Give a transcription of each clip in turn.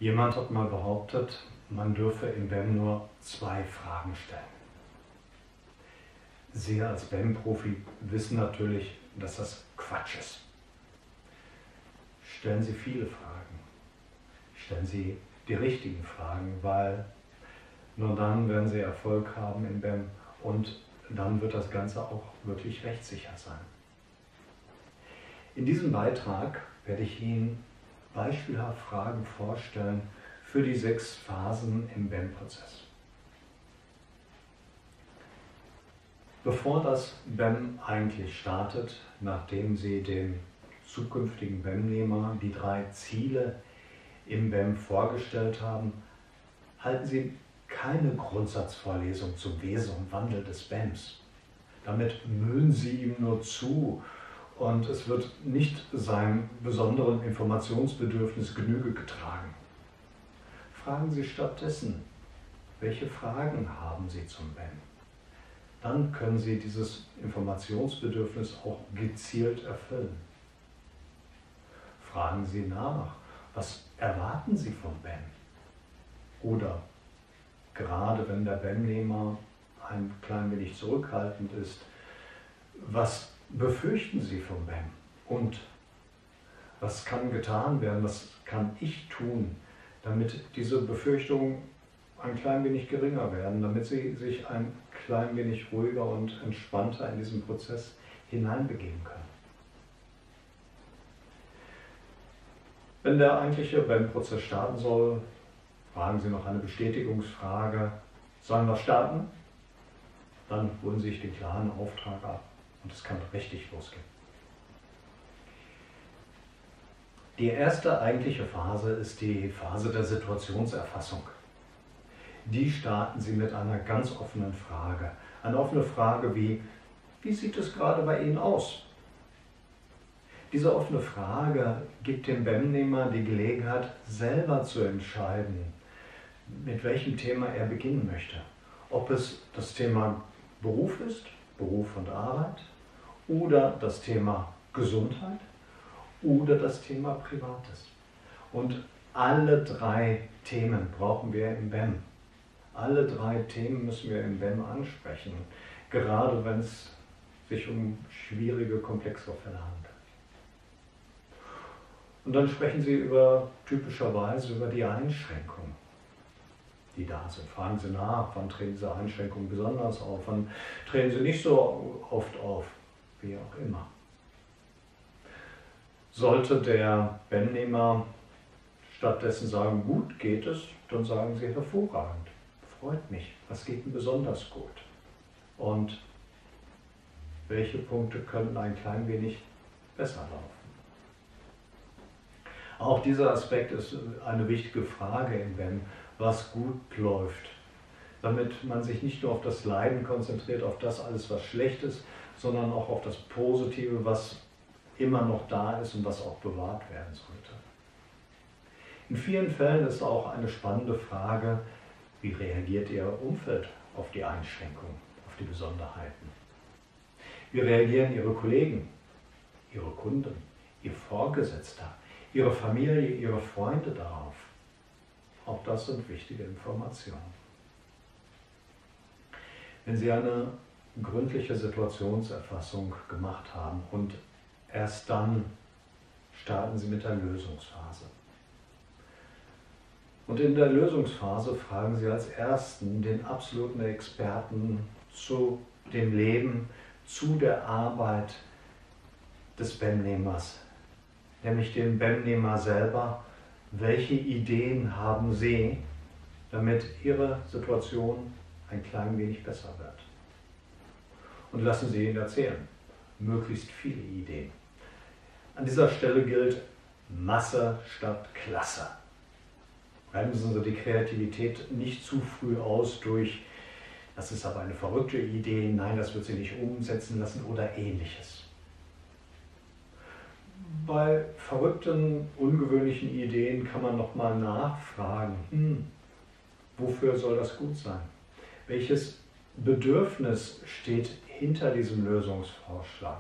Jemand hat mal behauptet, man dürfe im BEM nur 2 Fragen stellen. Sie als BEM-Profi wissen natürlich, dass das Quatsch ist. Stellen Sie viele Fragen. Stellen Sie die richtigen Fragen, weil nur dann werden Sie Erfolg haben im BEM und dann wird das Ganze auch wirklich rechtssicher sein. In diesem Beitrag werde ich Ihnen beispielhaft Fragen vorstellen für die 6 Phasen im BEM-Prozess. Bevor das BEM eigentlich startet, nachdem Sie dem zukünftigen BEM-Nehmer die 3 Ziele im BEM vorgestellt haben, halten Sie keine Grundsatzvorlesung zum Wesen und Wandel des BEMs. Damit müllen Sie ihm nur zu und es wird nicht seinem besonderen Informationsbedürfnis Genüge getragen. Fragen Sie stattdessen, welche Fragen haben Sie zum BEM? Dann können Sie dieses Informationsbedürfnis auch gezielt erfüllen. Fragen Sie nach, was erwarten Sie vom BEM? Oder gerade wenn der BEM-Nehmer ein klein wenig zurückhaltend ist, was befürchten Sie vom BEM? Und was kann getan werden, was kann ich tun, damit diese Befürchtungen ein klein wenig geringer werden, damit Sie sich ein klein wenig ruhiger und entspannter in diesen Prozess hineinbegeben können. Wenn der eigentliche BEM-Prozess starten soll, fragen Sie noch eine Bestätigungsfrage. Sollen wir starten? Dann holen Sie sich den klaren Auftrag ab und es kann richtig losgehen. Die erste eigentliche Phase ist die Phase der Situationserfassung. Die starten Sie mit einer ganz offenen Frage. Eine offene Frage wie sieht es gerade bei Ihnen aus? Diese offene Frage gibt dem BEM-Nehmer die Gelegenheit, selber zu entscheiden, mit welchem Thema er beginnen möchte. Ob es das Thema Beruf ist, Beruf und Arbeit, oder das Thema Gesundheit, oder das Thema Privates. Und alle 3 Themen brauchen wir im BEM. Alle 3 Themen müssen wir im BEM ansprechen, gerade wenn es sich um schwierige, komplexe Fälle handelt. Und dann sprechen Sie typischerweise über die Einschränkungen, die da sind. Fragen Sie nach, wann treten diese Einschränkungen besonders auf, wann treten sie nicht so oft auf, wie auch immer. Sollte der BEM-Nehmer stattdessen sagen, gut geht es, dann sagen Sie hervorragend, freut mich, was geht denn besonders gut? Und welche Punkte könnten ein klein wenig besser laufen? Auch dieser Aspekt ist eine wichtige Frage im BEM, was gut läuft, damit man sich nicht nur auf das Leiden konzentriert, auf das alles, was schlecht ist, sondern auch auf das Positive, was immer noch da ist und was auch bewahrt werden sollte. In vielen Fällen ist auch eine spannende Frage, wie reagiert Ihr Umfeld auf die Einschränkungen, auf die Besonderheiten? Wie reagieren Ihre Kollegen, Ihre Kunden, Ihr Vorgesetzter, Ihre Familie, Ihre Freunde darauf? Auch das sind wichtige Informationen. Wenn Sie eine gründliche Situationserfassung gemacht haben und erst dann starten Sie mit der Lösungsphase. Und in der Lösungsphase fragen Sie als Ersten den absoluten Experten zu dem Leben, zu der Arbeit des BEM-Nehmers, nämlich den BEM-Nehmer selber. Welche Ideen haben Sie, damit Ihre Situation ein klein wenig besser wird? Und lassen Sie ihn erzählen, möglichst viele Ideen. An dieser Stelle gilt Masse statt Klasse. Bremsen Sie die Kreativität nicht zu früh aus durch, das ist aber eine verrückte Idee, nein, das wird Sie nicht umsetzen lassen oder Ähnliches. Bei verrückten, ungewöhnlichen Ideen kann man nochmal nachfragen, wofür soll das gut sein? Welches Bedürfnis steht hinter diesem Lösungsvorschlag?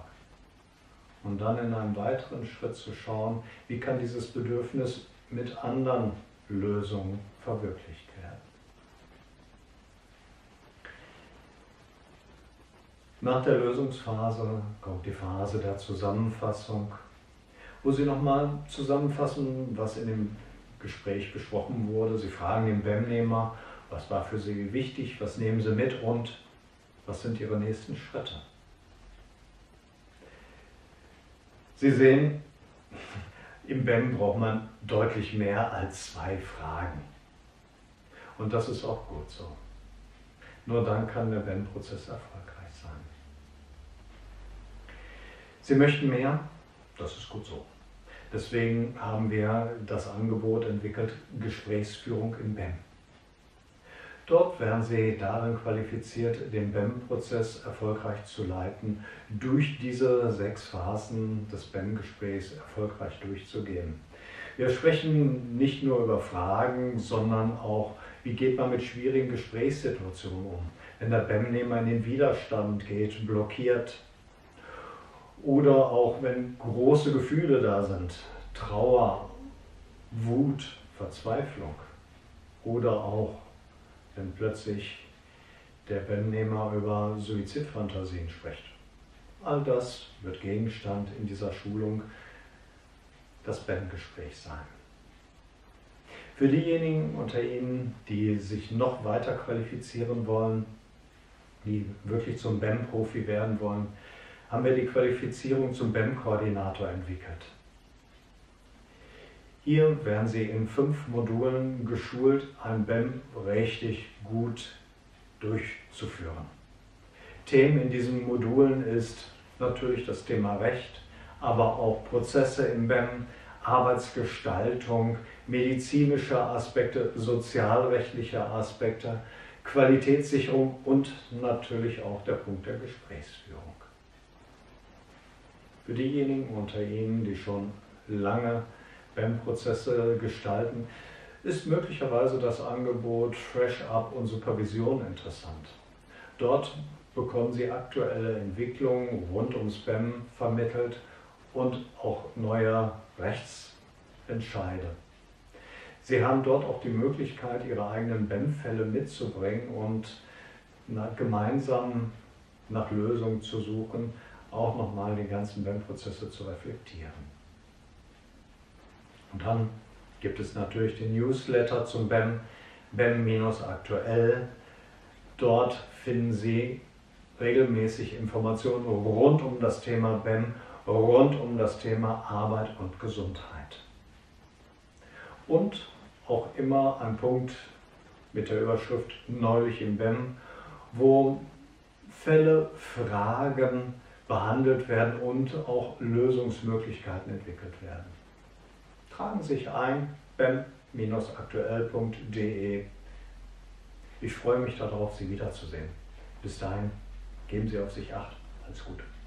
Und dann in einem weiteren Schritt zu schauen, wie kann dieses Bedürfnis mit anderen Lösungen verwirklicht werden. Nach der Lösungsphase kommt die Phase der Zusammenfassung, wo Sie nochmal zusammenfassen, was in dem Gespräch besprochen wurde. Sie fragen den BEM-Nehmer, was war für Sie wichtig, was nehmen Sie mit und was sind Ihre nächsten Schritte. Sie sehen, im BEM braucht man deutlich mehr als 2 Fragen. Und das ist auch gut so. Nur dann kann der BEM-Prozess erfolgreich sein. Sie möchten mehr? Das ist gut so. Deswegen haben wir das Angebot entwickelt, Gesprächsführung im BEM. Dort werden Sie darin qualifiziert, den BEM-Prozess erfolgreich zu leiten, durch diese 6 Phasen des BEM-Gesprächs erfolgreich durchzugehen. Wir sprechen nicht nur über Fragen, sondern auch, wie geht man mit schwierigen Gesprächssituationen um, wenn der BEM-Nehmer in den Widerstand geht, blockiert, oder auch wenn große Gefühle da sind, Trauer, Wut, Verzweiflung, oder auch wenn plötzlich der BEM-Nehmer über Suizidfantasien spricht. All das wird Gegenstand in dieser Schulung, das BEM-Gespräch sein. Für diejenigen unter Ihnen, die sich noch weiter qualifizieren wollen, die wirklich zum BEM-Profi werden wollen, haben wir die Qualifizierung zum BEM-Koordinator entwickelt. Hier werden Sie in 5 Modulen geschult, ein BEM richtig gut durchzuführen. Themen in diesen Modulen ist natürlich das Thema Recht, aber auch Prozesse im BEM, Arbeitsgestaltung, medizinische Aspekte, sozialrechtliche Aspekte, Qualitätssicherung und natürlich auch der Punkt der Gesprächsführung. Für diejenigen unter Ihnen, die schon lange BEM-Prozesse gestalten, ist möglicherweise das Angebot Fresh Up und Supervision interessant. Dort bekommen Sie aktuelle Entwicklungen rund ums BEM vermittelt und auch neue Rechtsentscheide. Sie haben dort auch die Möglichkeit, Ihre eigenen BEM-Fälle mitzubringen und gemeinsam nach Lösungen zu suchen, auch nochmal die ganzen BEM-Prozesse zu reflektieren. Und dann gibt es natürlich den Newsletter zum BEM, BEM-aktuell. Dort finden Sie regelmäßig Informationen rund um das Thema BEM, rund um das Thema Arbeit und Gesundheit. Und auch immer ein Punkt mit der Überschrift Neulich im BEM, wo Fälle, Fragen behandelt werden und auch Lösungsmöglichkeiten entwickelt werden. Tragen Sie sich ein, bem-aktuell.de. Ich freue mich darauf, Sie wiederzusehen. Bis dahin, geben Sie auf sich Acht. Alles Gute.